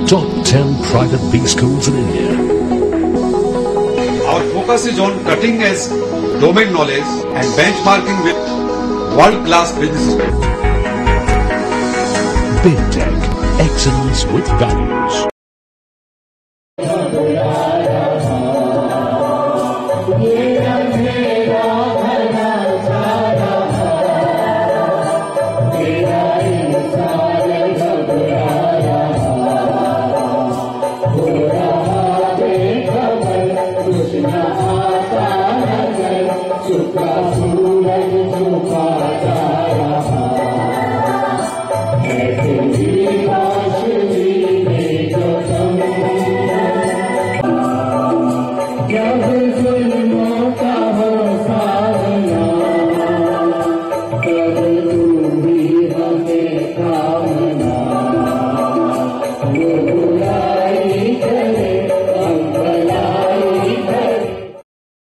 Top 10 private B schools in India. Our focus is on cutting edge domain knowledge and benchmarking with world-class business. BidTech, excellence with values.